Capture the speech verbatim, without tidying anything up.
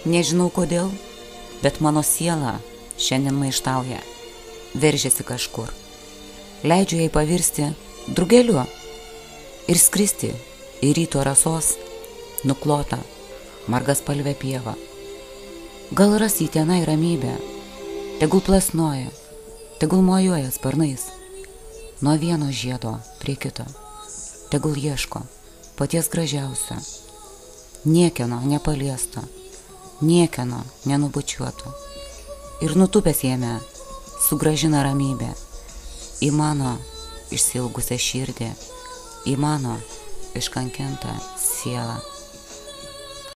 Nežinau kodėl, bet mano siela šiandien maištauja, veržiasi kažkur. Leidžiu jai pavirsti drugeliu ir skristi į ryto rasos nuklotą margaspalvę pievą. Gal ras į tenai ramybę, tegul plasnoja, tegul mojuoja sparnais, nuo vieno žiedo prie kito, tegul ieško paties gražiausio, niekieno nepaliesto, niekieno nenubučiuoto, ir nutupęs jame sugrąžina ramybę į mano išsiilgusią širdį, į mano iškankintą sielą.